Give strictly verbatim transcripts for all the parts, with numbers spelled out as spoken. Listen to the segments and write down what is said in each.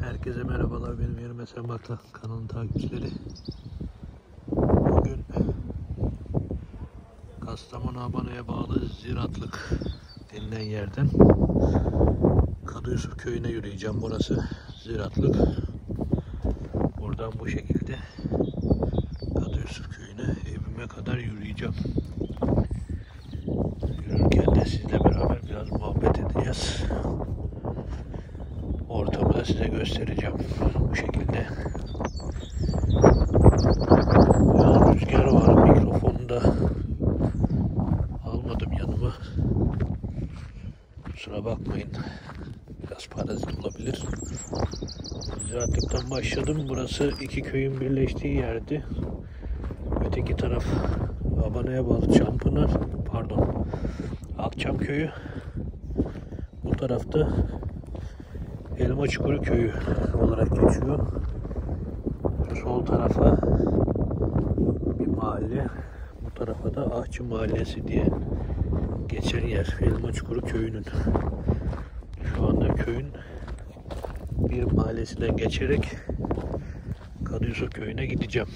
Herkese merhabalar, benim yerime sen bakla kanalın takipçileri. Bugün Kastamonu Abana'ya bağlı Ziratlık denilen yerden Kadıyusuf köyüne yürüyeceğim. Burası Ziratlık. Buradan bu şekilde Kadıyusuf köyüne evime kadar yürüyeceğim. Yürürken de sizle beraber biraz muhabbet edeceğiz. Ortamı da size göstereceğim bu şekilde. Biraz rüzgar var, mikrofonu da almadım yanıma. Kusura bakmayın, biraz parazit olabilir. Ziratlıktan başladım. Burası iki köyün birleştiği yerdi. Öteki taraf Abana'ya bağlı Çampınar, pardon Akçam köyü. Bu tarafta Elmaçukuru köyü olarak geçiyor. Sol tarafa bir mahalle, bu tarafa da Ahçı Mahallesi diye geçen yer Elmaçukuru köyünün. Şu anda köyün bir mahallesinden geçerek Kadıyusuf köyüne gideceğim.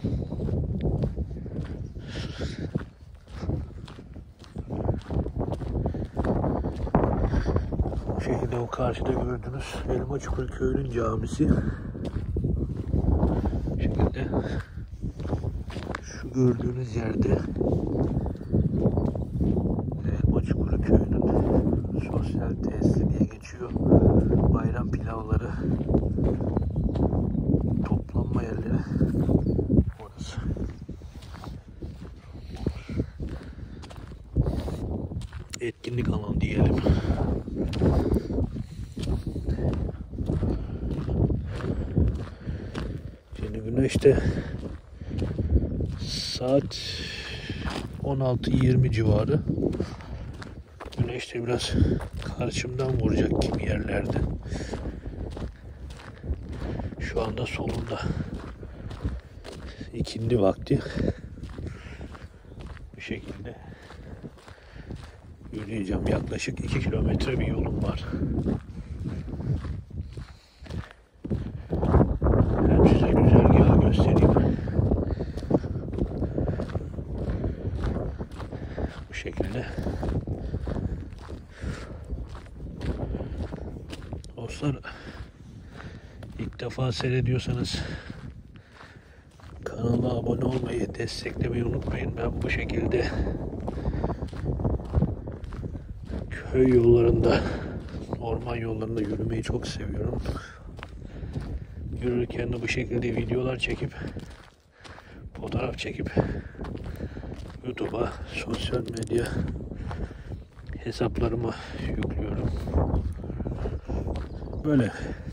Bu şekilde o karşıda gördüğünüz Elmaçukuru köyünün camisi. Bu şekilde şu gördüğünüz yerde Elmaçukuru köyünün sosyal tesisi diye geçiyor. Bayram pilavları toplanma yerleri orası. Etkinlik alanı diyelim. Şimdi güneşte saat on altı yirmi civarı. Güneş de biraz karşımdan vuracak gibi yerlerde. Şu anda solunda. İkindi vakti. Bu şekilde yürüyeceğim. Yaklaşık iki kilometre bir yolum var. Hem size güzergahı göstereyim. Bu şekilde. Dostlar, ilk defa seyrediyorsanız kanala abone olmayı, desteklemeyi unutmayın. Ben bu şekilde köy yollarında, orman yollarında yürümeyi çok seviyorum. Yürürken de bu şekilde videolar çekip, fotoğraf çekip YouTube'a, sosyal medya hesaplarıma yüklüyorum. Böyle.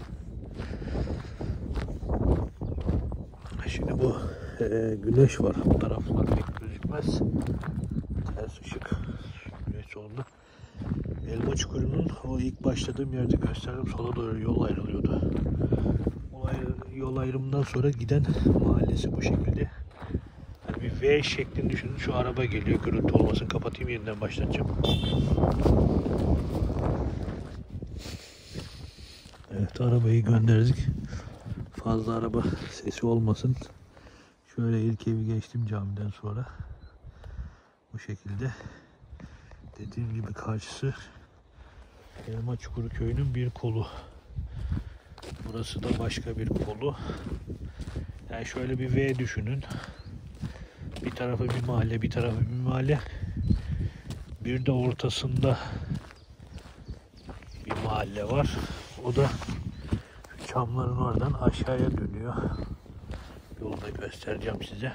Şimdi bu e, güneş var. Bu taraflar pek gözükmez. Ters ışık. Güneş solunda. Elmaçukuru'nun o ilk başladığım yerde gösterdim. Sola doğru yol ayrılıyordu. O ayrı, yol ayrımından sonra giden mahallesi bu şekilde. Yani bir V şeklini düşünün. Şu araba geliyor. Gürültü olmasın. Kapatayım, yeniden başlatacağım. Evet, arabayı gönderdik. Fazla araba sesi olmasın. Şöyle ilk evi geçtim camiden sonra. Bu şekilde. Dediğim gibi karşısı Elmaçukuru köyünün bir kolu. Burası da başka bir kolu. Yani şöyle bir V düşünün. Bir tarafı bir mahalle, bir tarafı bir mahalle. Bir de ortasında bir mahalle var. O da çamların oradan aşağıya dönüyor. Yolu da göstereceğim size.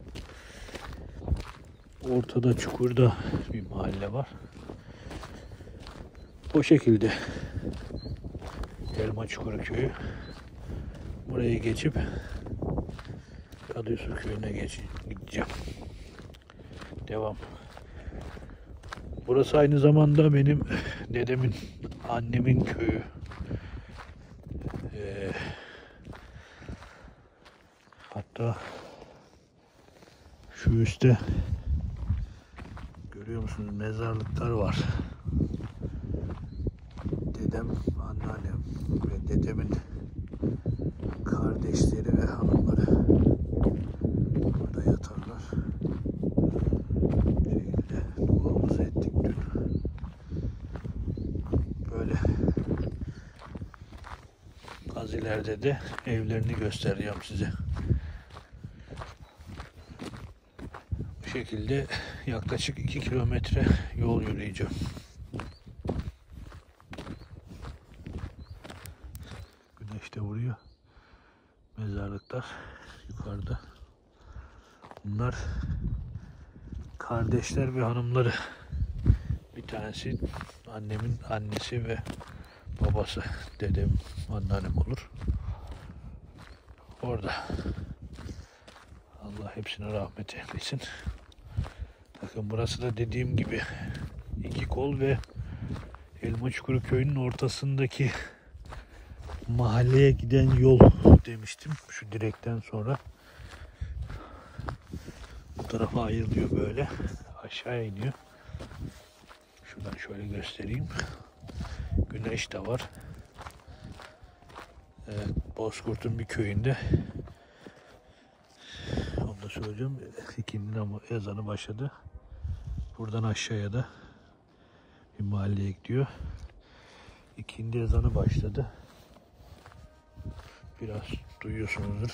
Ortada çukurda bir mahalle var. O şekilde Elmaçukuru köyü. Burayı geçip Kadıyusuf köyüne geç gideceğim. Devam. Burası aynı zamanda benim dedemin, annemin köyü. Ee, hatta şu üstte görüyor musunuz, mezarlıklar var. Dedem, anneannem ve dedemin Az ileride de evlerini göstereceğim size. Bu şekilde yaklaşık iki kilometre yol yürüyeceğim. Güneş de vuruyor. Mezarlıklar yukarıda. Bunlar kardeşler ve hanımları. Bir tanesi annemin annesi ve babası. Dedem, anneannem olur. Orada. Allah hepsine rahmet eylesin. Bakın burası da dediğim gibi iki kol ve Elmaçukuru köyünün ortasındaki mahalleye giden yol demiştim. Şu direkten sonra bu tarafa ayrılıyor böyle. Aşağı iniyor. Şuradan şöyle göstereyim. Güneş de var. Evet, Bozkurt'un bir köyünde. Onu da söyleyeceğim. İkindi ama ezanı başladı. Buradan aşağıya da bir mahalleye gidiyor. İkindi ezanı başladı. Biraz duyuyorsunuzdur.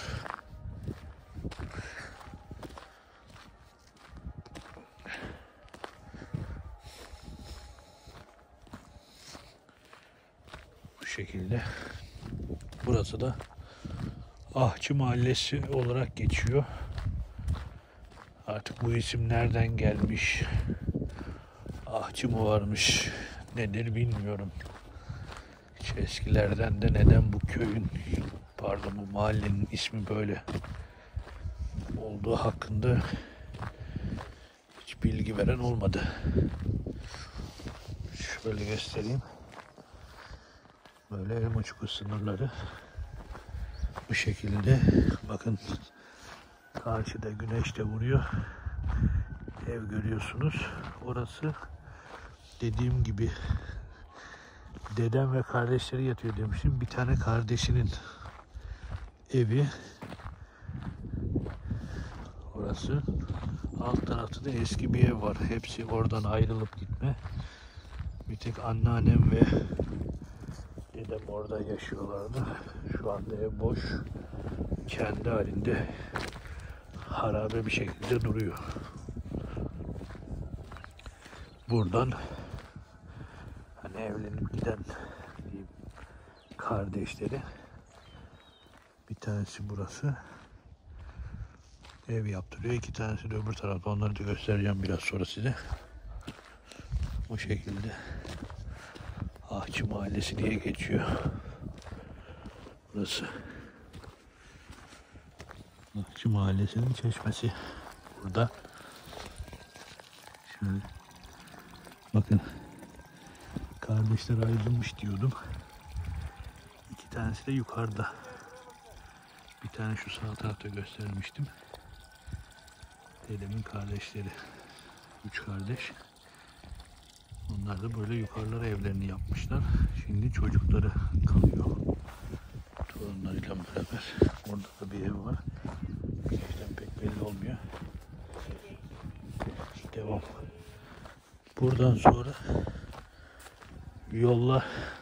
Bu şekilde. Burası da Ahçı Mahallesi olarak geçiyor. Artık bu isim nereden gelmiş? Ahçı mı varmış? Nedir bilmiyorum. Hiç eskilerden de neden bu köyün, pardon bu mahallenin ismi böyle olduğu hakkında hiç bilgi veren olmadı. Şöyle göstereyim. Böyle Elmaçukuru sınırları bu şekilde. Bakın karşıda güneş de vuruyor. Ev görüyorsunuz. Orası dediğim gibi dedem ve kardeşleri yatıyor demiştim. Bir tane kardeşinin evi. Orası. Alt tarafta da eski bir ev var. Hepsi oradan ayrılıp gitme. Bir tek anneannem ve dedem orada yaşıyorlardı. Şu anda ev boş. Kendi halinde harabe bir şekilde duruyor. Buradan hani evlenip giden diyeyim, kardeşleri, bir tanesi burası ev yaptırıyor. İki tanesi de öbür tarafta. Onları da göstereceğim biraz sonra size. Bu şekilde Ahçı Mahallesi diye geçiyor. Burası Ahçı Mahallesi'nin çeşmesi. Burada şöyle bakın, kardeşler ayrılmış diyordum. İki tanesi de yukarıda. Bir tane şu sağ tarafta göstermiştim. Dedemin kardeşleri. Üç kardeş. Onlar da böyle yukarılara evlerini yapmışlar. Şimdi çocukları kalıyor. Torunlarıyla beraber. Orada da bir ev var. Güneşten pek belli olmuyor. Devam. Buradan sonra yolla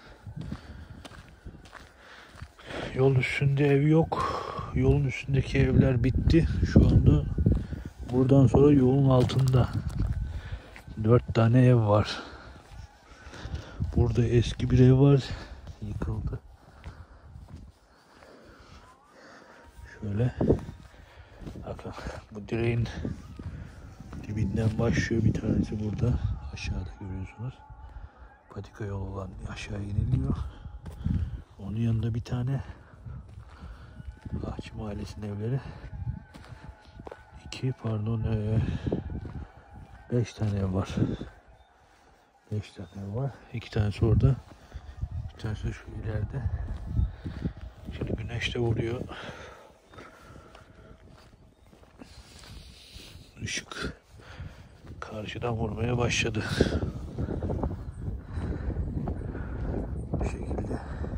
yol üstünde ev yok. Yolun üstündeki evler bitti. Şu anda buradan sonra yolun altında dört tane ev var. Burada eski bir ev var. Yıkıldı. Şöyle. Bakın bu direğin dibinden başlıyor, bir tanesi burada. Aşağıda görüyorsunuz. Patika yol olan aşağı iniliyor. Onun yanında bir tane Ahçı Mahallesi'nin evleri. İki pardon ee, beş tane ev var. Beş tane ev var. İki tanesi orada. Bir tanesi de şu ileride. Şimdi güneş de vuruyor. Işık karşıdan vurmaya başladı. Bu şekilde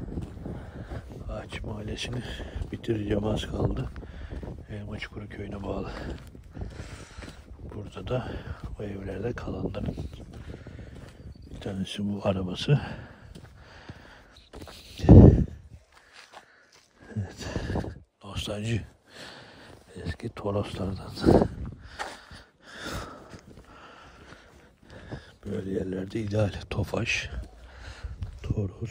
Ahçı Mahallesi'ni bitireceğim, az kaldı. Elmaçukuru köyüne bağlı. Burada da o evlerde kalanların bir tanesi bu arabası. Bostancı. Eski Toroslardan. Böyle yerlerde ideal. Tofaş, Toros.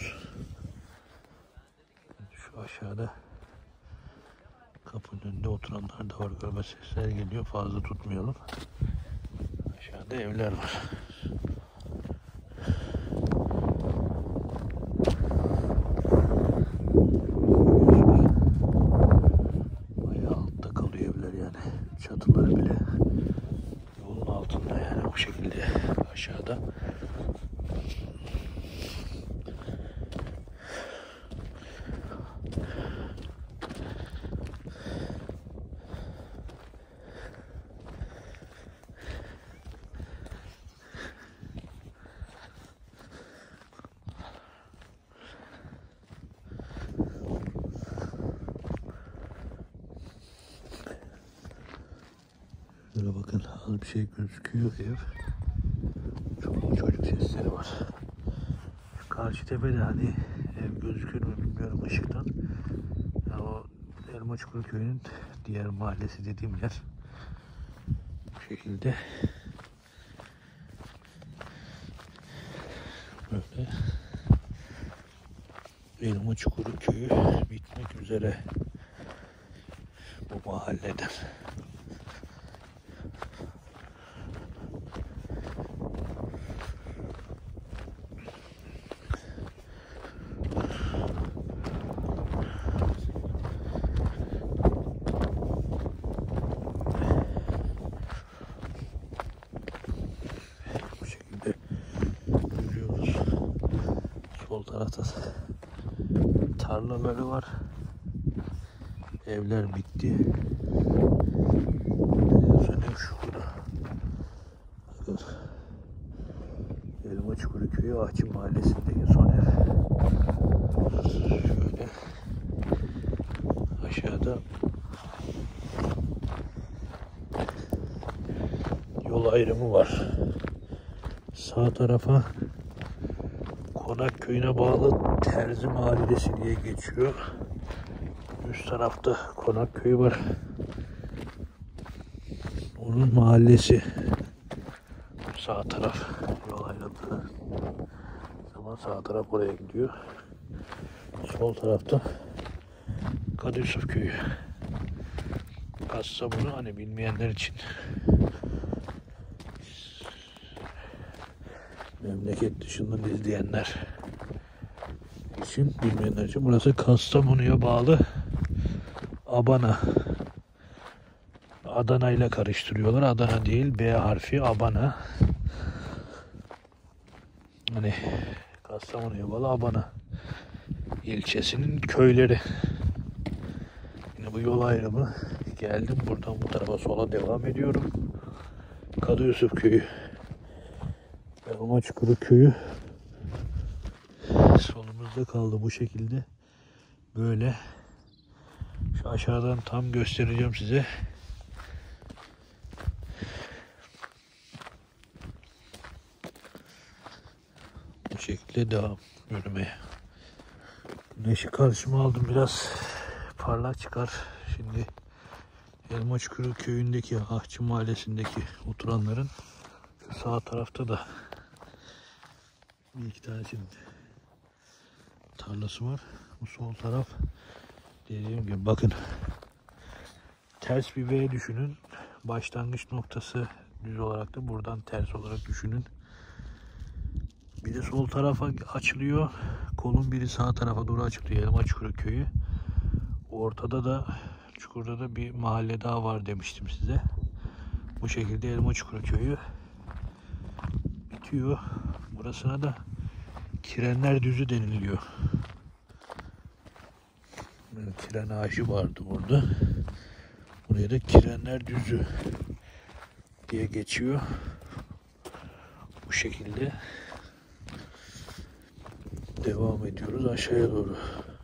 Şu aşağıda kapının önünde oturanlar da var. Galiba sesler geliyor. Fazla tutmayalım. Aşağıda evler var. Bayağı altta kalıyor evler yani. Çatıları bile yolun altında yani bu şekilde aşağıda. Şöyle bakın, az bir şey gözüküyor ev. Çok çocuk sesleri var. Şu karşı tepede hani ev gözükür mü bilmiyorum ışıktan. Ya o Elmaçukur köyünün diğer mahallesi dediğim yer. Bu şekilde. Böyle. Elmaçukur köyü bitmek üzere bu mahalleden. Bu şekilde görüyoruz. Sol tarafta tarlaları var. Evler bitti. Sonra şurada. Bakın. Elmaçukur köyü Ahçı mahallesindeki son ev. Şöyle. Aşağıda yol ayrımı var. Sağ tarafa Konak köyüne bağlı Terzi Mahallesi diye geçiyor. Üst tarafta Konak köyü var. Onun mahallesi. Sağ taraf yol ayrıldığı zaman sağ taraf oraya gidiyor. Sol tarafta Kadı Yusuf köyü. Kastamonu hani bilmeyenler için. Memleket dışından izleyenler için, bilmeyenler için burası Kastamonu'ya bağlı Abana. Adana ile karıştırıyorlar. Adana değil, B harfi Abana. Hani Kastamonu'ya bağlı Abana ilçesinin köyleri. Yine bu yol ayrımı. Geldim buradan bu tarafa sola devam ediyorum. Kadı Yusuf köyü. Elmaçukur köyü solumuzda kaldı bu şekilde. Böyle. Şu aşağıdan tam göstereceğim size. Bu şekilde devam yürümeye. Güneşi karşıma aldım, biraz parlak çıkar. Şimdi Elmaçukur köyündeki Ahçı mahallesindeki oturanların şu sağ tarafta da bir iki tanesinin tarlası var. Bu sol taraf dediğim gibi bakın, ters bir V düşünün. Başlangıç noktası düz olarak da buradan ters olarak düşünün. Bir de sol tarafa açılıyor. Kolun biri sağ tarafa doğru açılıyor. Elmaçukur köyü. Ortada da çukurda da bir mahalle daha var demiştim size. Bu şekilde Elmaçukur köyü bitiyor. Burasına da Kirenler Düzü deniliyor. Kiren ağacı vardı burada. Buraya da Kirenler Düzü diye geçiyor. Bu şekilde devam ediyoruz aşağıya doğru.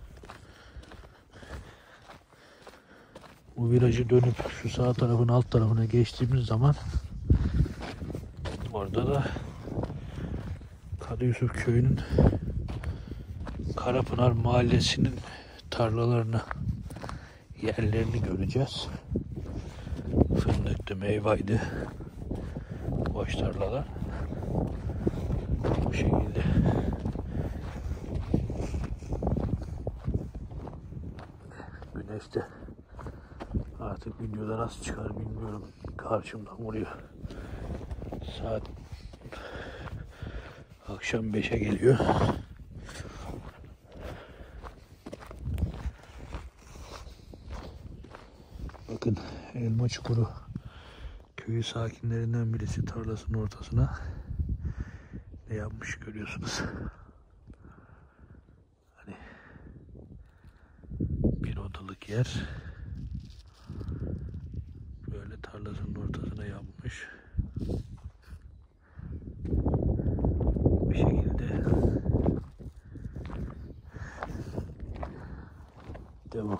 Bu virajı dönüp şu sağ tarafın alt tarafına geçtiğimiz zaman orada da Kadı Yusuf köyünün Karapınar mahallesinin tarlalarına yerlerini göreceğiz. Fındıktı, meyvaydı. Boş tarlalar. Bu şekilde. Güneş de artık videoda nasıl çıkar bilmiyorum. Karşımdan vuruyor. Saat akşam beşe geliyor. Bakın elma çukuru. Köyü sakinlerinden birisi tarlasının ortasına ne yapmış görüyorsunuz. Hani bir odalık yer. Böyle tarlasının ortasına yapmış. Bu şekilde devam.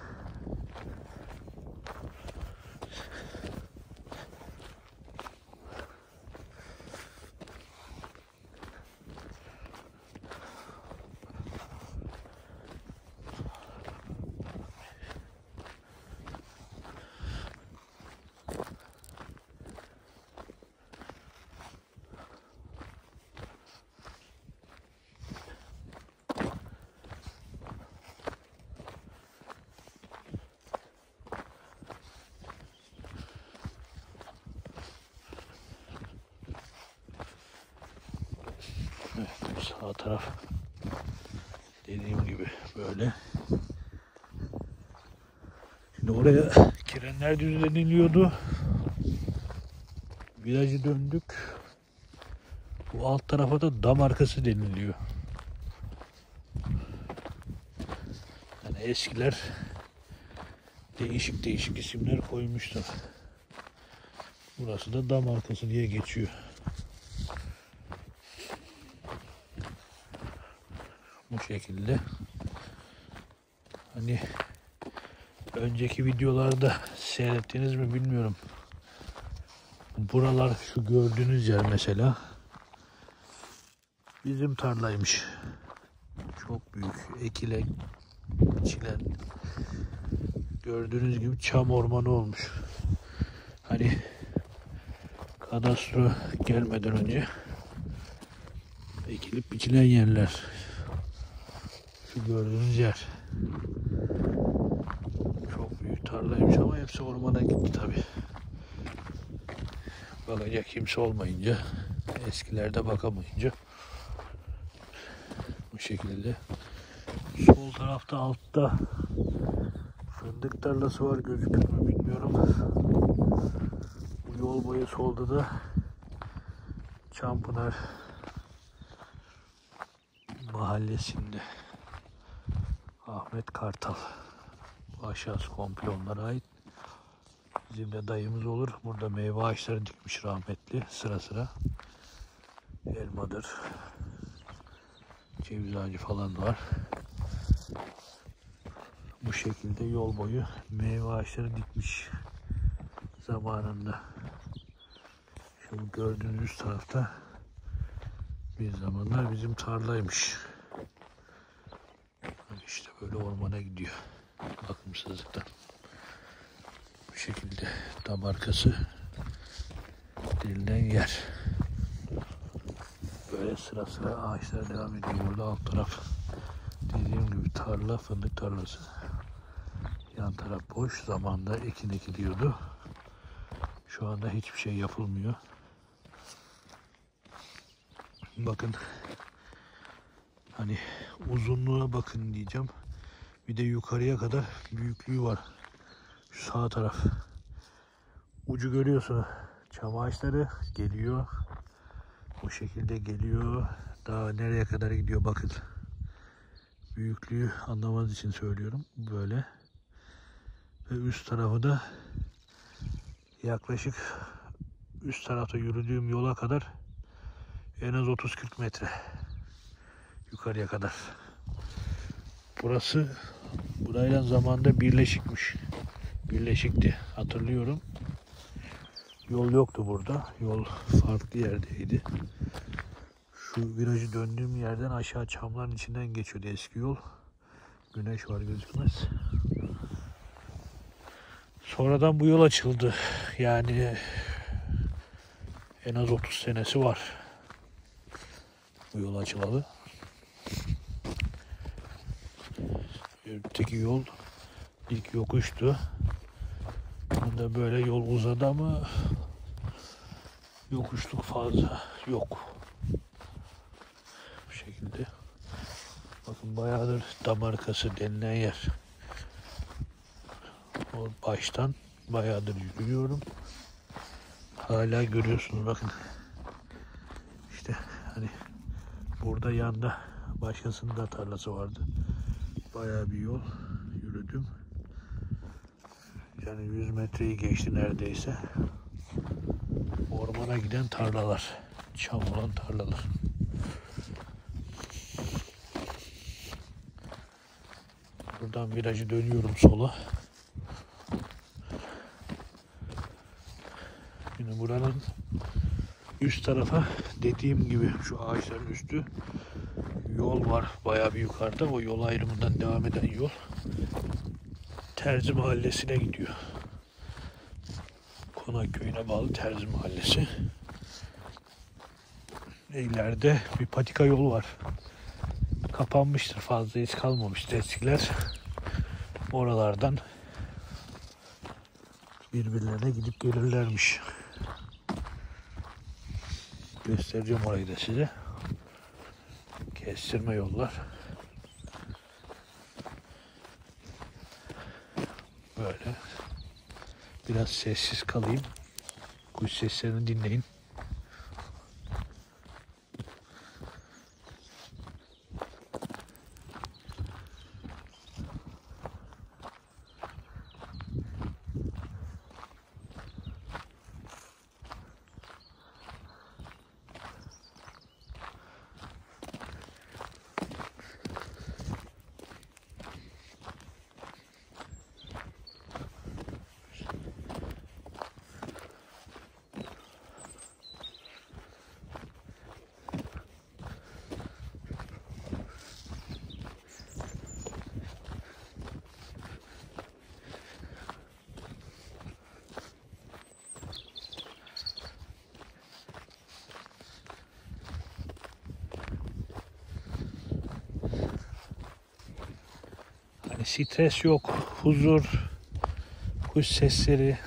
Evet, sağ taraf dediğim gibi böyle. Şimdi oraya kirenler düzenleniyordu. Virajı döndük. Bu alt tarafa da dam arkası deniliyor. Yani eskiler değişik değişik isimler koymuşlar. Burası da dam arkası diye geçiyor. Bu şekilde. Hani önceki videolarda seyrettiniz mi bilmiyorum. Buralar, şu gördüğünüz yer mesela bizim tarlaymış. Çok büyük, ekilen, biçilen, gördüğünüz gibi çam ormanı olmuş. Hani kadastro gelmeden önce ekilip biçilen yerler. Şu gördüğünüz yer. Çok büyük tarlaymış ama hepsi ormana gitti tabi. Bakacak kimse olmayınca, eskilerde bakamayınca bu şekilde. Sol tarafta altta fındık tarlası var, gözükür mü bilmiyorum. Bu yol boyu solda da Çampınar mahallesinde Ahmet Kartal. Bu aşağısı komple onlara ait. Bizim de dayımız olur. Burada meyve ağaçları dikmiş rahmetli sıra sıra. Elmadır, ceviz ağacı falan var. Bu şekilde yol boyu meyve ağaçları dikmiş zamanında. Şu gördüğünüz üst tarafta bir zamanlar bizim tarlaymış. İşte böyle ormana gidiyor. Bakımsızlıktan. Bu şekilde dam arkası denilen yer. Böyle sıra sıra ağaçlar devam ediyor. Burada alt taraf dediğim gibi tarla, fındık tarlası. Yan taraf boş. Zamanında ekin ekiliyordu. Şu anda hiçbir şey yapılmıyor. Bakın, hani uzunluğuna bakın diyeceğim. Bir de yukarıya kadar büyüklüğü var. Şu sağ taraf. Ucu görüyorsunuz. Çam ağaçları geliyor. Bu şekilde geliyor. Daha nereye kadar gidiyor bakın. Büyüklüğü anlamanız için söylüyorum. Böyle. Ve üst tarafı da yaklaşık üst tarafta yürüdüğüm yola kadar en az otuz kırk metre yukarıya kadar. Burası burayla zamanında birleşikmiş. Birleşikti. Hatırlıyorum. Yol yoktu burada. Yol farklı yerdeydi. Şu virajı döndüğüm yerden aşağı çamların içinden geçiyordu eski yol. Güneş var gözükmez. Sonradan bu yol açıldı. Yani en az otuz senesi var bu yol açılalı. Öteki yol ilk yokuştu. Bunda böyle yol uzadı ama yokuşluk fazla yok. Bu şekilde. Bakın bayağıdır Damarkası denilen yer. O baştan bayağıdır yürüyorum. Hala görüyorsunuz bakın. İşte hani burada yanda başkasının da tarlası vardı. Bayağı bir yol yürüdüm. Yani yüz metreyi geçti neredeyse. Ormana giden tarlalar. Çam olan tarlalar. Buradan virajı dönüyorum sola. Yine buranın üst tarafa dediğim gibi şu ağaçların üstü yol var. Bayağı bir yukarıda. O yol ayrımından devam eden yol Terzi Mahallesi'ne gidiyor. Konak köyüne bağlı Terzi Mahallesi. İleride bir patika yol var. Kapanmıştır. Fazla hiç kalmamıştır eskiler. Oralardan birbirlerine gidip gelirlermiş. Göstereceğim orayı da size. Kestirme yollar. Böyle. Biraz sessiz kalayım. Kuş seslerini dinleyin. Stres yok, huzur, kuş sesleri.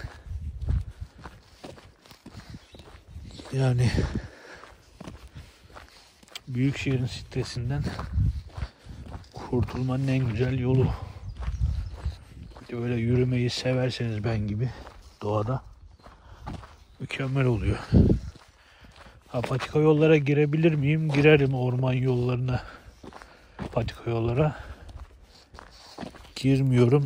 Yani büyük şehrin stresinden kurtulmanın en güzel yolu. Bir de öyle yürümeyi severseniz ben gibi doğada mükemmel oluyor. Ha, patika yollara girebilir miyim? Girerim orman yollarına, patika yollara. Girmiyorum.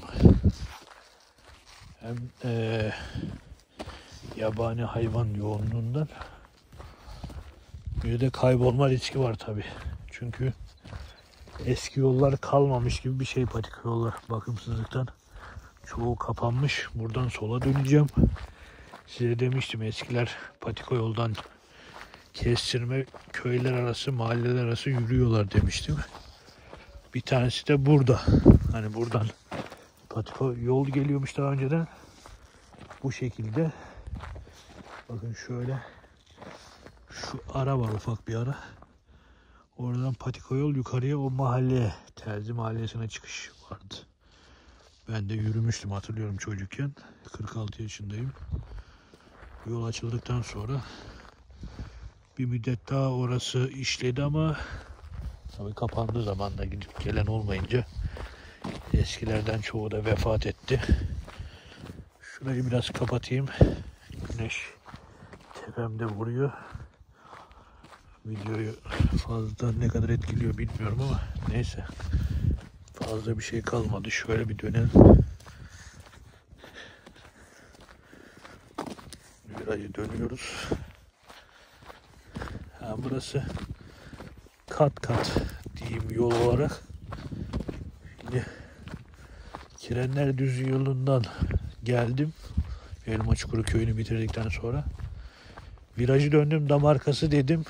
Hem e, yabani hayvan yoğunluğundan bir de kaybolma riski var tabi. Çünkü eski yollar kalmamış gibi bir şey patika yollar. Bakımsızlıktan çoğu kapanmış. Buradan sola döneceğim. Size demiştim eskiler patika yoldan kestirme köyler arası, mahalleler arası yürüyorlar demiştim. Bir tanesi de burada. Hani buradan patika yol geliyormuş daha önceden. Bu şekilde. Bakın şöyle. Şu ara var, ufak bir ara. Oradan patika yol yukarıya o mahalleye, Terzi Mahallesi'ne çıkış vardı. Ben de yürümüştüm, hatırlıyorum çocukken. kırk altı yaşındayım. Yol açıldıktan sonra bir müddet daha orası işledi ama tabii kapandığı zaman da gidip gelen olmayınca eskilerden çoğu da vefat etti. Şurayı biraz kapatayım. Güneş tepemde vuruyor. Videoyu fazla ne kadar etkiliyor bilmiyorum ama neyse. Fazla bir şey kalmadı. Şöyle bir dönelim. Virajı dönüyoruz. Ha, burası kat kat diyeyim yol olarak. Şimdi Kirenler Düzü yolundan geldim. Elmaçukuru köyünü bitirdikten sonra. Virajı döndüm, Damarkası dedim.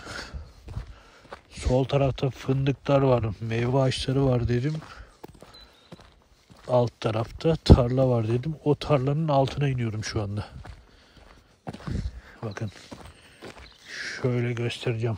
Sol tarafta fındıklar var, meyve ağaçları var dedim. alt tarafta tarla var dedim. O tarlanın altına iniyorum şu anda. Bakın. Şöyle göstereceğim.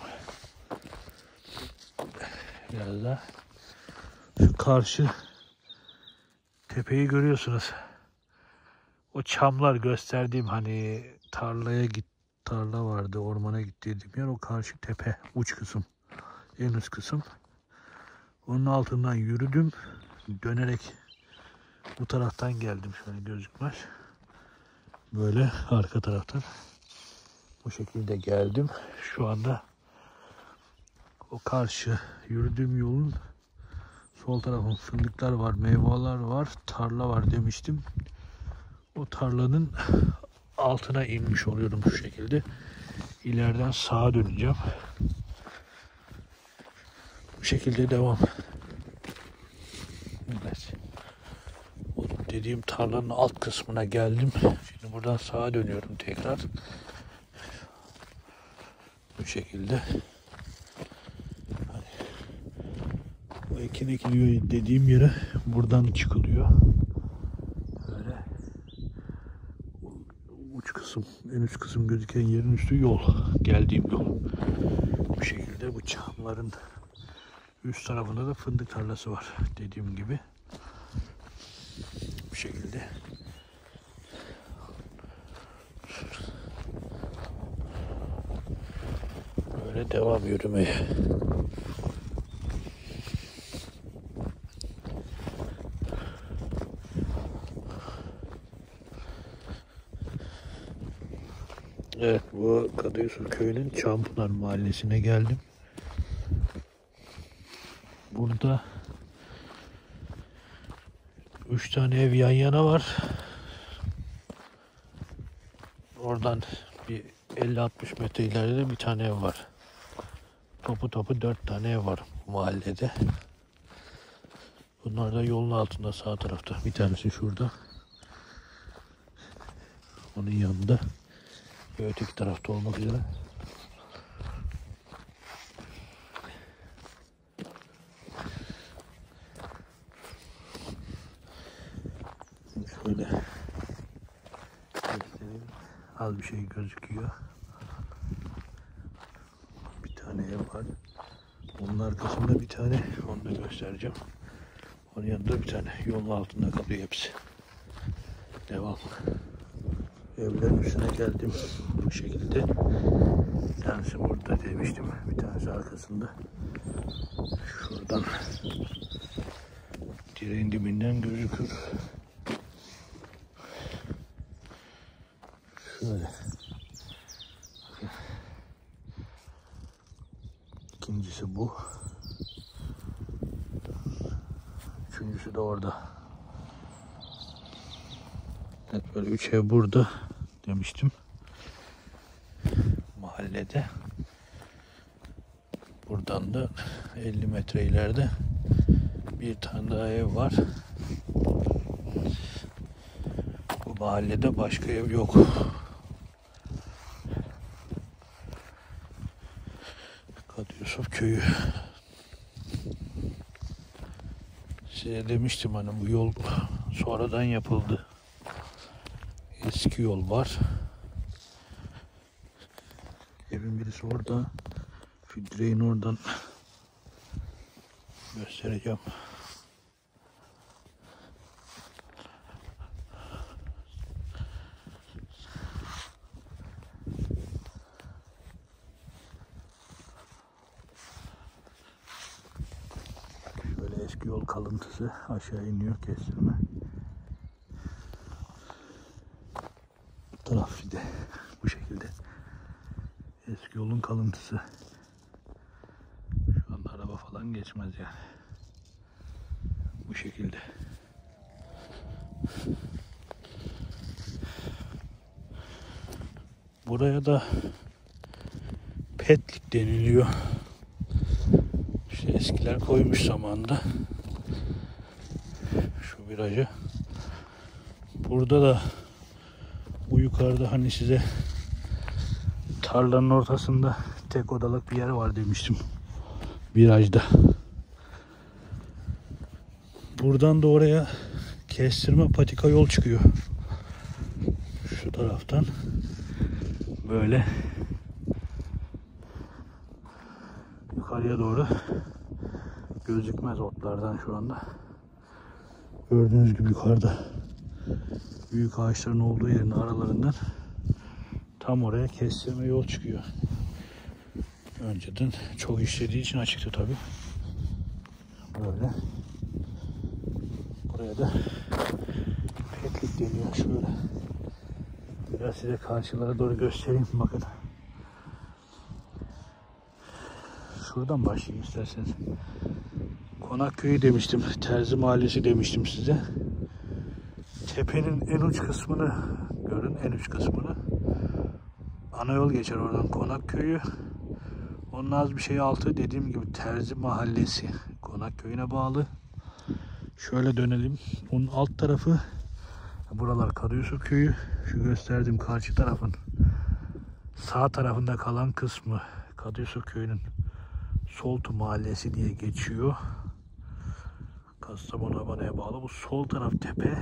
Biraz daha. Şu karşı tepeyi görüyorsunuz. O çamlar gösterdiğim hani tarlaya git tarla vardı, ormana gittiğim yer o karşı tepe, uç kısım, en üst kısım. Onun altından yürüdüm, dönerek bu taraftan geldim, şöyle gözükmez. Böyle arka taraftan bu şekilde geldim. Şu anda o karşı yürüdüğüm yolun sol tarafın fındıklar var, meyveler var, tarla var demiştim. O tarlanın altına inmiş oluyorum şu şekilde. İleriden sağa döneceğim. Bu şekilde devam. Evet. O dediğim tarlanın alt kısmına geldim. Şimdi buradan sağa dönüyorum tekrar. Bu şekilde. Bu ekin ekiliyor dediğim yere buradan çıkılıyor. Böyle uç kısım, en üst kısım gözüken yerin üstü yol. Geldiğim yol. Bu şekilde bu çamların üst tarafında da fındık tarlası var dediğim gibi. Bu şekilde. Böyle devam yürümeye. Evet, bu Kadıyusuf köyünün Çampınar mahallesine geldim. Burada üç tane ev yan yana var. Oradan bir elli altmış metre ileride bir tane ev var. Topu topu dört tane ev var bu mahallede. Bunlar da yolun altında sağ tarafta. Bir tanesi şurada. Onun yanında. Ve öteki tarafta olmak üzere. Şöyle göstereyim. Az bir şey gözüküyor. Bir tane ev var. Onun arkasında bir tane, onu da göstereceğim. Onun yanında bir tane. Yolun altında kalıyor hepsi. Devam. Evlerin üstüne geldim bu şekilde. Bir tanesi burada demiştim. Bir tanesi arkasında. Şuradan direğin dibinden gözükür. Şöyle. İkincisi bu. Üçüncüsü de orada. Evet, böyle üç ev burada demiştim. Mahallede. Buradan da elli metre ileride bir tane daha ev var. Bu mahallede başka ev yok. Kadıyusuf köyü. Size demiştim hani bu yol sonradan yapıldı. Eski yol var. Evin birisi orada. Şu direğin oradan göstereceğim. Şöyle eski yol kalıntısı aşağı iniyor, kestirme. Bu taraf bir de bu şekilde. Eski yolun kalıntısı. Şu anda araba falan geçmez yani. Bu şekilde. Buraya da Petlik deniliyor. İşte eskiler koymuş zamanında. Şu virajı. Burada da bu yukarıda hani size tarlanın ortasında tek odalık bir yer var demiştim. Virajda. Buradan da oraya kestirme patika yol çıkıyor. Şu taraftan böyle yukarıya doğru gözükmez otlardan şu anda. Gördüğünüz gibi yukarıda büyük ağaçların olduğu yerin aralarından tam oraya kestirme yol çıkıyor. Önceden çok işlediği için açıktı tabi. Böyle. Buraya da petlik deniyor şöyle. Biraz size karşılara doğru göstereyim bakın. Şuradan başlayayım isterseniz. Konakköy'ü demiştim. Terzi Mahallesi demiştim size. Tepenin en uç kısmını görün. En uç kısmını. Ana yol geçer oradan Konakköy'ü. Onun az bir şey altı dediğim gibi Terzi Mahallesi. Konakköy'üne bağlı. Şöyle dönelim. Onun alt tarafı buralar Karayusuf Köyü. Şu gösterdiğim karşı tarafın sağ tarafında kalan kısmı Karayusuf Köyü'nün Soltu Mahallesi diye geçiyor. Kastamonu Abana'ya bağlı. Bu sol taraf tepe.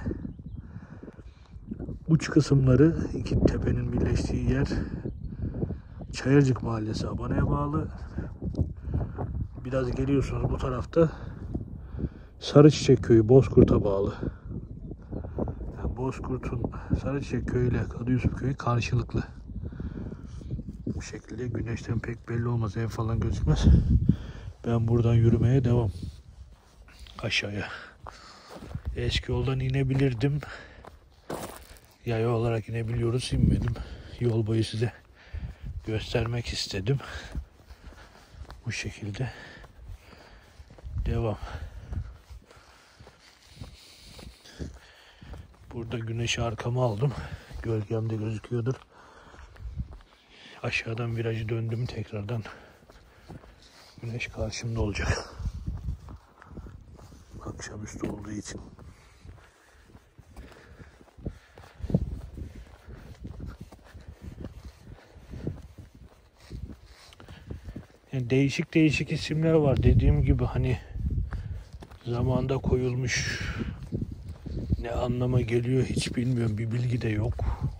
Uç kısımları iki tepenin birleştiği yer Çayırcık Mahallesi Abana'ya bağlı. Biraz geliyorsunuz bu tarafta Sarıçiçek Köyü Bozkurt'a bağlı. Yani Bozkurt'un Sarıçiçek Köyü ile Kadıyusuf Köyü karşılıklı. Bu şekilde güneşten pek belli olmaz. Ev falan gözükmez. Ben buradan yürümeye devam. Aşağıya. Eski yoldan inebilirdim. Yaya olarak inebiliyoruz. İnmedim. Yol boyu size göstermek istedim. Bu şekilde devam. Burada güneşi arkama aldım. Gölgemde gözüküyordur. Aşağıdan virajı döndüm tekrardan. Güneş karşımda olacak. Akşamüstü olduğu için. Yani değişik değişik isimler var. Dediğim gibi hani zamanda koyulmuş, ne anlama geliyor hiç bilmiyorum. Bir bilgi de yok.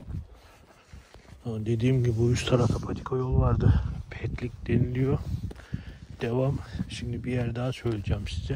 Ama dediğim gibi bu üst tarafta patika yol vardı. Petlik deniliyor. Devam. Şimdi bir yer daha söyleyeceğim size.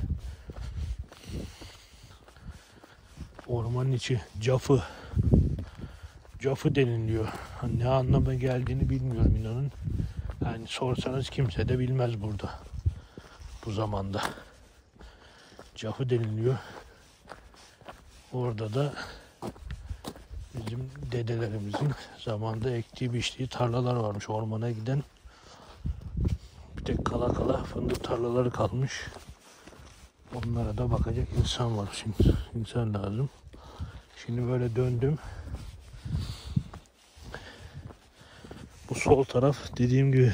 Ormanın içi Cafı. Cafı deniliyor. Hani ne anlama geldiğini bilmiyorum inanın. Yani sorsanız kimse de bilmez burada. Bu zamanda. Cafı deniliyor. Orada da bizim dedelerimizin zamanda ektiği biçtiği tarlalar varmış. Ormana giden bir tek kala kala fındık tarlaları kalmış. Onlara da bakacak insan var. Şimdi insan lazım. Şimdi böyle döndüm. Bu sol taraf dediğim gibi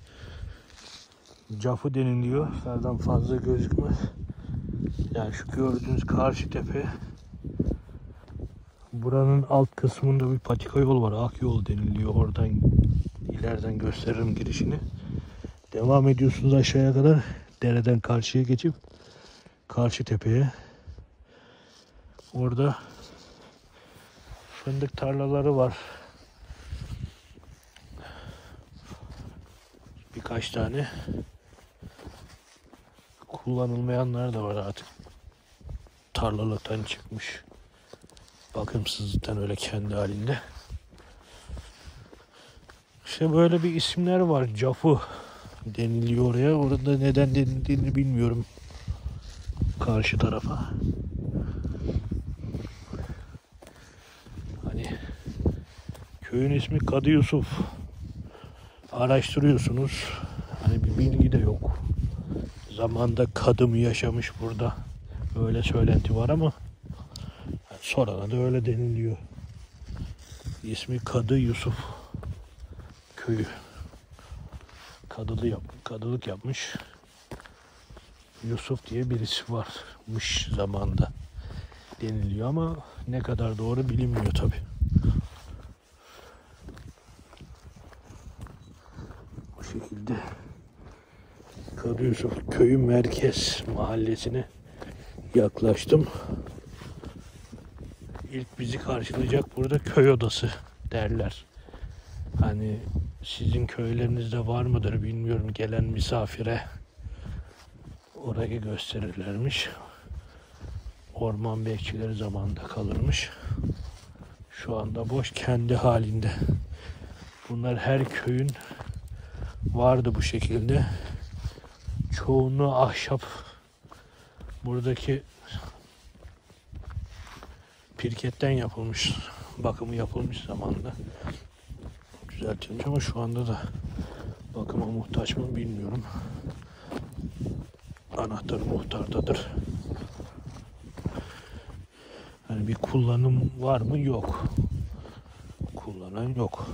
Cafı deniliyor. Nereden fazla gözükmez. Yani şu gördüğünüz karşı tepe. Buranın alt kısmında bir patika yol var. Ak yol deniliyor. Oradan ileriden gösteririm girişini. Devam ediyorsunuz aşağıya kadar. Dereden karşıya geçip karşı tepeye. Orada fındık tarlaları var. Birkaç tane. Kullanılmayanlar da var artık. Tarlalıktan çıkmış. Bakımsızlıktan öyle kendi halinde. İşte böyle bir isimler var. Cafı deniliyor oraya. Orada neden denildiğini bilmiyorum. Karşı tarafa. Hani köyün ismi Kadıyusuf. Araştırıyorsunuz. Hani bir bilgi de yok. Zamanda kadı mı yaşamış burada? Öyle söylenti var ama sonra da öyle deniliyor. İsmi Kadı Yusuf Köyü. Kadılı yap, kadılık yapmış. Yusuf diye birisi varmış zamanda deniliyor ama ne kadar doğru bilinmiyor tabi. Bu şekilde Kadı Yusuf Köyü merkez mahallesine yaklaştım. ilk bizi karşılayacak burada köy odası derler. Hani sizin köylerinizde var mıdır bilmiyorum, gelen misafire orayı gösterirlermiş. Orman bekçileri zamanında kalırmış. Şu anda boş, kendi halinde. Bunlar her köyün vardı bu şekilde. Çoğunluğu ahşap. Buradaki pirketten yapılmış, bakımı yapılmış zamanında. Düzeltilmiş ama şu anda da bakıma muhtaç mı bilmiyorum. Anahtarı muhtardadır. Yani bir kullanım var mı? Yok. Kullanan yok.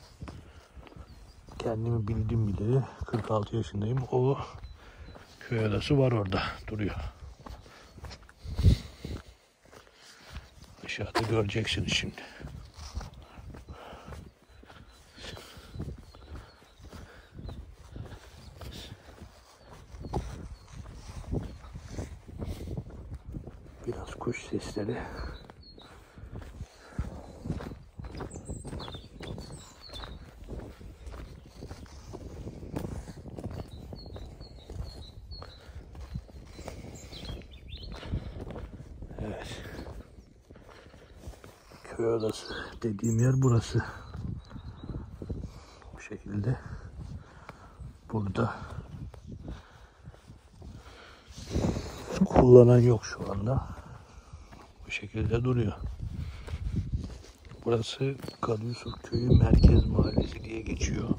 Kendimi bildim bileli kırk altı yaşındayım. O köy odası var orada duruyor. Aşağıda göreceksiniz şimdi. Biraz kuş sesleri. Evet. Köy odası dediğim yer burası. Bu şekilde. Burada kullanan yok şu anda. Bu şekilde duruyor. Burası Kadıyusuf Köyü Merkez Mahallesi diye geçiyor.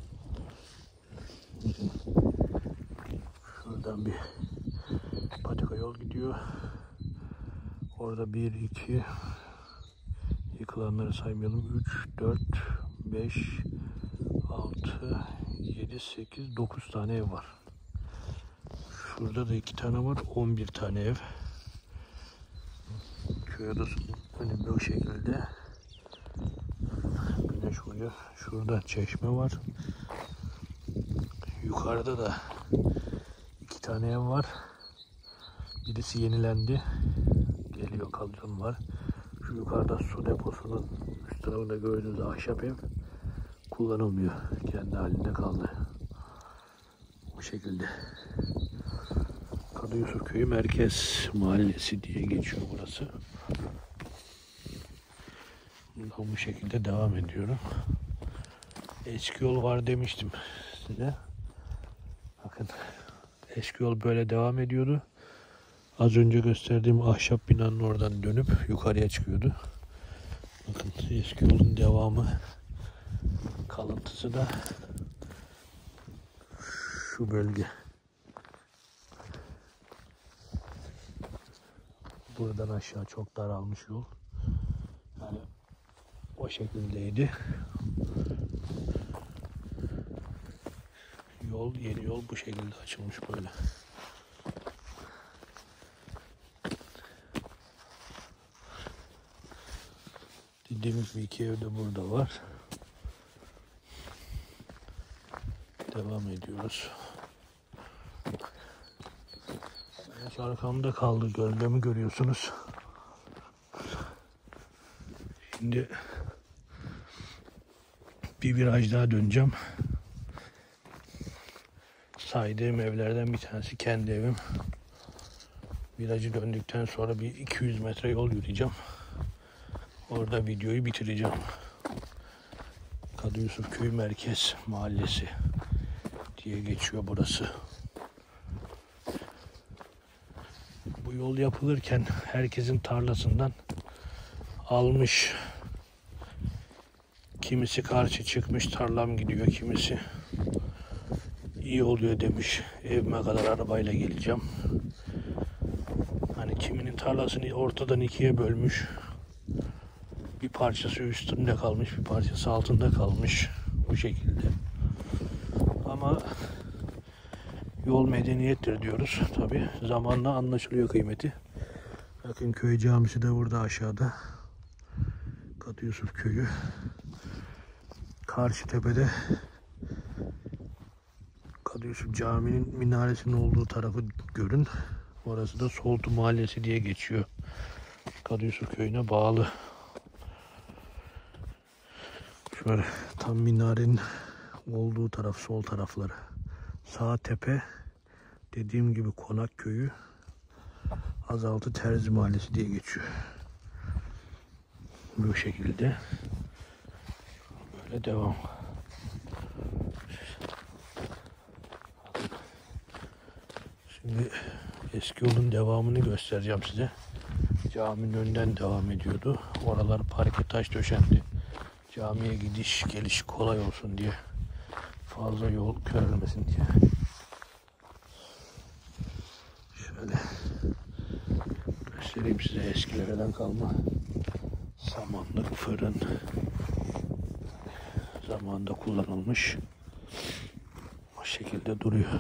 Şuradan bir patika yol gidiyor. Orada bir, iki, yıkılanları saymayalım. üç, dört, beş, altı, yedi, sekiz, dokuz tane ev var. Şurada da iki tane var. on bir tane ev. Köy odasının önü bu şekilde. Güneş vuruyor. Şurada çeşme var. Yukarıda da iki tane ev var. Birisi yenilendi. Geliyor, kalyon var. Şu yukarıda su deposunun üst tarafında gördüğünüz ahşap ev kullanılmıyor. Kendi halinde kaldı. Bu şekilde. Kadıyusuf Köyü Merkez Mahallesi diye geçiyor burası. Buradan bu şekilde devam ediyorum. Eski yol var demiştim size. Bakın, eski yol böyle devam ediyordu. Az önce gösterdiğim ahşap binanın oradan dönüp yukarıya çıkıyordu. Bakın, eski yolun devamı, kalıntısı da şu bölge. Buradan aşağı çok daralmış yol. Yani o şekildeydi. Yol, yeni yol bu şekilde açılmış böyle. Dediğimiz gibi iki ev de burada var. Devam ediyoruz. Şu arkamda kaldı. Gölgemi görüyorsunuz. Şimdi bir viraj daha döneceğim. Saydığım evlerden bir tanesi kendi evim. Virajı döndükten sonra bir iki yüz metre yol yürüyeceğim. Orada videoyu bitireceğim. Kadıyusuf Köyü Merkez Mahallesi diye geçiyor burası. Bu yol yapılırken herkesin tarlasından almış. Kimisi karşı çıkmış, tarlam gidiyor, kimisi iyi oluyor demiş. Evime kadar arabayla geleceğim. Hani kiminin tarlasını ortadan ikiye bölmüş. Bir parçası üstünde kalmış, bir parçası altında kalmış. Bu şekilde. Ama yol medeniyettir diyoruz. Tabi zamanla anlaşılıyor kıymeti. Bakın, köy camisi de burada aşağıda. Kadıyusuf Köyü. Karşı tepede Kadıyusuf Camii'nin minaresinin olduğu tarafı görün. Orası da Soltu Mahallesi diye geçiyor. Kadıyusuf Köyü'ne bağlı Şöyle tam minarenin olduğu taraf, sol tarafları. Sağ tepe dediğim gibi Konak Köyü, Azaltı Terzi Mahallesi diye geçiyor. Bu şekilde böyle devam. Şimdi eski yolun devamını göstereceğim size. Caminin önünden devam ediyordu. Oralar parke taş döşendi. Camiye gidiş geliş kolay olsun diye. Fazla yol körülmesin diye. Şöyle göstereyim size eskilerden kalma. Samanlık fırın. Zamanında kullanılmış. O şekilde duruyor.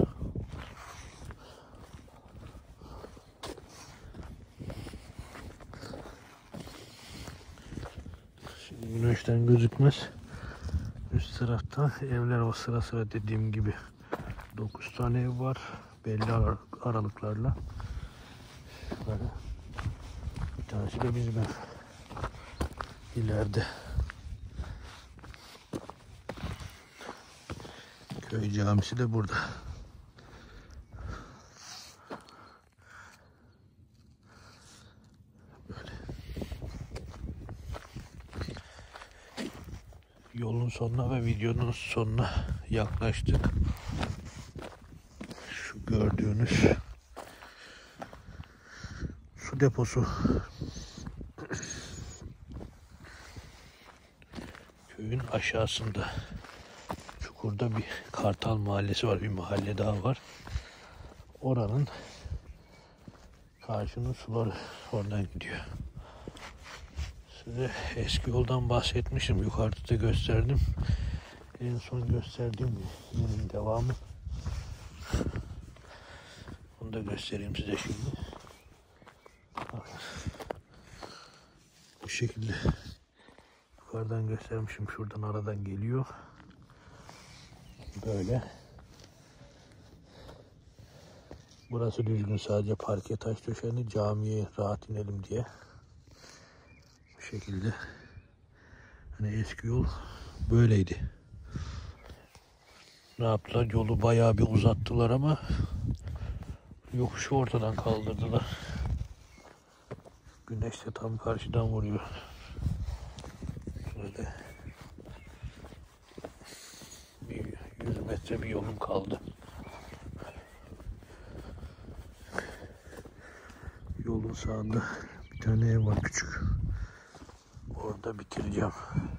Şimdi güneşten gözükmez. Üst tarafta evler o sıra sıra dediğim gibi dokuz tane ev var. Belli aralıklarla. Böyle. Bir tanesi de bizim ev. İleride. Köy camisi de burada. Böyle. Yolun sonuna ve videonun sonuna yaklaştık. Şu gördüğünüz su deposu. Köyün aşağısında çukurda bir Kartal Mahallesi var. Bir mahalle daha var. Oranın karşının suları oradan gidiyor. Size eski yoldan bahsetmişim. Yukarıda da gösterdim. En son gösterdiğim yerin devamı. Onu da göstereyim size şimdi. Bakın. Bu şekilde yukarıdan göstermişim. Şuradan aradan geliyor. Böyle. Burası düzgün, sadece parke taş döşendi. Camiye rahat inelim diye. Bu şekilde. Hani eski yol böyleydi. Ne yaptılar? Yolu bayağı bir uzattılar ama yokuşu ortadan kaldırdılar. Güneş de tam karşıdan vuruyor. Şöyle bir yüz metre bir yolum kaldı. Yolun sağında bir tane ev var, küçük. Orada bitireceğim.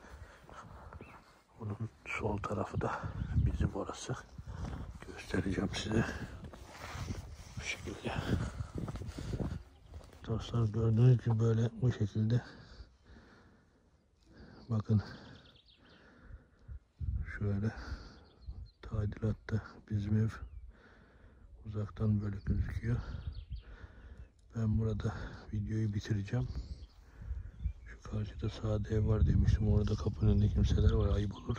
Bunun sol tarafı da bizim orası. Göstereceğim size. Bu şekilde. Dostlar gördüğünüz gibi böyle bu şekilde. Bakın. Şöyle. Tadilatta bizim ev. Uzaktan böyle gözüküyor. Ben burada videoyu bitireceğim. Şu karşıda sağda ev var demiştim. Orada kapının önünde kimseler var. Ayıp olur.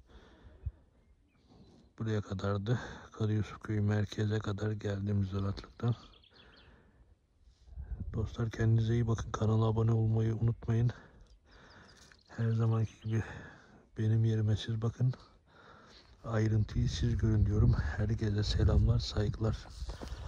Buraya kadardı. Karayusufköy merkeze kadar geldiğimiz rahatlıktan. Dostlar kendinize iyi bakın. Kanala abone olmayı unutmayın. Her zamanki gibi benim yerime siz bakın. Ayrıntıyı siz görün diyorum. Herkese selamlar, saygılar.